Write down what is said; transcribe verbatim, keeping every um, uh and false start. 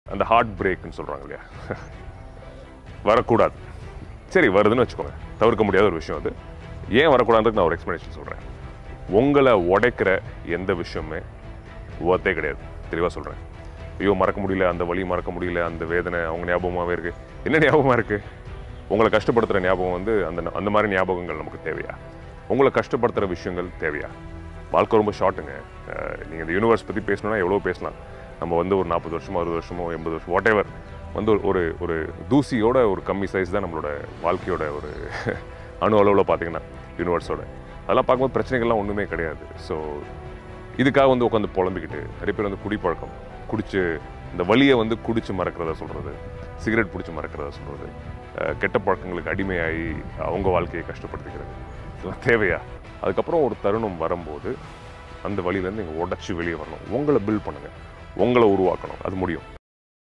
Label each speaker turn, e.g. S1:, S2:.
S1: அந்த ஹார்ட் பிரேக்னு சொல்கிறாங்க இல்லையா, வரக்கூடாது. சரி, வருதுன்னு வச்சுக்கோங்க, தவிர்க்க முடியாத ஒரு விஷயம் அது. ஏன் வரக்கூடாதுக்கு நான் ஒரு எக்ஸ்ப்ளனேஷன் சொல்கிறேன். உங்களை உடைக்கிற எந்த விஷயமே ஒர்த்தே கிடையாது. தெளிவாக சொல்கிறேன். ஐயோ மறக்க முடியல, அந்த வலி மறக்க முடியல, அந்த வேதனை அவங்க ஞாபகமாகவே இருக்குது. என்ன ஞாபகமாக இருக்குது? உங்களை கஷ்டப்படுத்துகிற ஞாபகம் வந்து அந்த அந்த மாதிரி ஞாபகங்கள் நமக்கு தேவையா? உங்களை கஷ்டப்படுத்துகிற விஷயங்கள் தேவையா? வாழ்க்கை ரொம்ப ஷார்ட்டுங்க. நீங்கள் இந்த யூனிவர்ஸ் பற்றி பேசணுன்னா எவ்வளோ பேசலாம். நம்ம வந்து ஒரு நாற்பது வருஷமோ அறுபது வருஷமோ எண்பது வருஷம் வாட் எவர் வந்து ஒரு ஒரு தூசியோட ஒரு கம்மி சைஸ் தான் நம்மளோட வாழ்க்கையோட ஒரு அணு அளவில் பார்த்தீங்கன்னா யூனிவர்ஸோட. அதெல்லாம் பார்க்கும்போது பிரச்சனைகள்லாம் ஒன்றுமே கிடையாது. ஸோ இதுக்காக வந்து உட்காந்து புலம்பிக்கிட்டு நிறைய பேர் வந்து குடிப்பழக்கம் குடிச்சு இந்த வலியை வந்து குடிச்சு மறக்கிறத சொல்கிறது, சிகரெட் பிடிச்சி மறக்கிறத சொல்கிறது, கெட்ட பழக்கங்களுக்கு அடிமையாகி அவங்க வாழ்க்கையை கஷ்டப்படுத்திக்கிறது, இதெல்லாம் தேவையா? அதுக்கப்புறம் ஒரு தருணம் வரும்போது அந்த வழியிலேருந்து நீங்கள் உடச்சி வெளியே வரணும். உங்களை பில்ட் பண்ணுங்கள், உங்களை உருவாக்கணும். அது முடியும்.